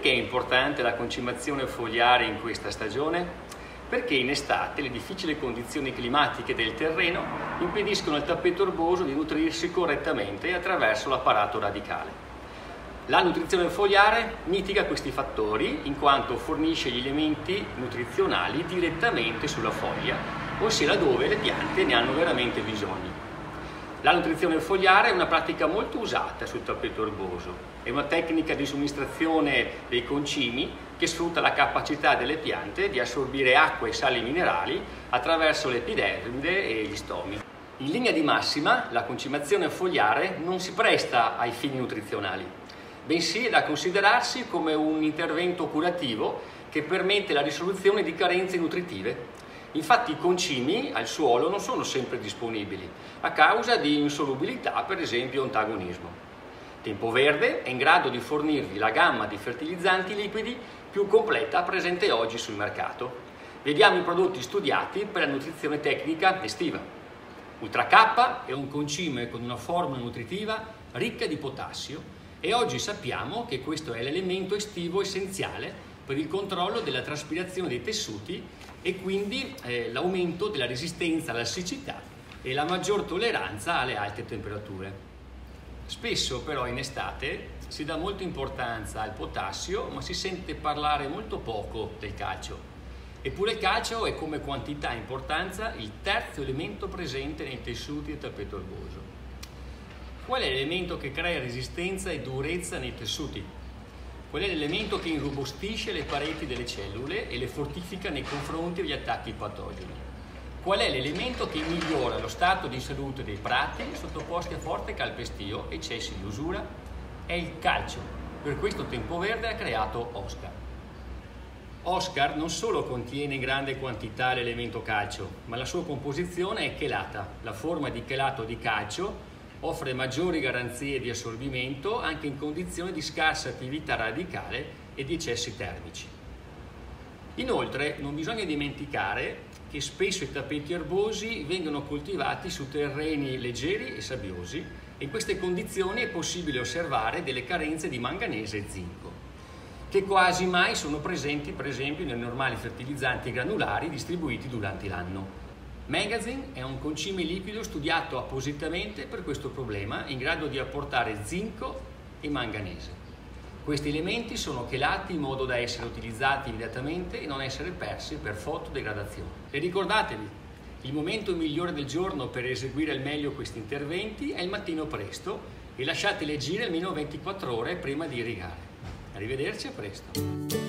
Perché è importante la concimazione foliare in questa stagione? Perché in estate le difficili condizioni climatiche del terreno impediscono al tappeto erboso di nutrirsi correttamente attraverso l'apparato radicale. La nutrizione foliare mitiga questi fattori in quanto fornisce gli elementi nutrizionali direttamente sulla foglia, ossia laddove le piante ne hanno veramente bisogno. La nutrizione foliare è una pratica molto usata sul tappeto erboso, è una tecnica di somministrazione dei concimi che sfrutta la capacità delle piante di assorbire acqua e sali minerali attraverso l'epidermide e gli stomi. In linea di massima, la concimazione foliare non si presta ai fini nutrizionali, bensì è da considerarsi come un intervento curativo che permette la risoluzione di carenze nutritive. Infatti i concimi al suolo non sono sempre disponibili, a causa di insolubilità, per esempio antagonismo. Tempoverde è in grado di fornirvi la gamma di fertilizzanti liquidi più completa presente oggi sul mercato. Vediamo i prodotti studiati per la nutrizione tecnica estiva. Ultra K è un concime con una formula nutritiva ricca di potassio e oggi sappiamo che questo è l'elemento estivo essenziale per il controllo della traspirazione dei tessuti e quindi l'aumento della resistenza alla siccità e la maggior tolleranza alle alte temperature. Spesso però in estate si dà molta importanza al potassio, ma si sente parlare molto poco del calcio. Eppure il calcio è come quantità e importanza il terzo elemento presente nei tessuti del tappeto erboso. Qual è l'elemento che crea resistenza e durezza nei tessuti? Qual è l'elemento che irrobustisce le pareti delle cellule e le fortifica nei confronti degli attacchi patogeni? Qual è l'elemento che migliora lo stato di salute dei prati sottoposti a forte calpestio e cessi di usura? È il calcio. Per questo Tempoverde ha creato Oscar. Oscar non solo contiene in grande quantità l'elemento calcio, ma la sua composizione è chelata. La forma di chelato di calcio offre maggiori garanzie di assorbimento anche in condizioni di scarsa attività radicale e di eccessi termici. Inoltre non bisogna dimenticare che spesso i tappeti erbosi vengono coltivati su terreni leggeri e sabbiosi e in queste condizioni è possibile osservare delle carenze di manganese e zinco, che quasi mai sono presenti per esempio nei normali fertilizzanti granulari distribuiti durante l'anno. Megazin è un concime liquido studiato appositamente per questo problema, in grado di apportare zinco e manganese. Questi elementi sono chelati in modo da essere utilizzati immediatamente e non essere persi per fotodegradazione. E ricordatevi, il momento migliore del giorno per eseguire al meglio questi interventi è il mattino presto e lasciateli agire almeno 24 ore prima di irrigare. Arrivederci, a presto!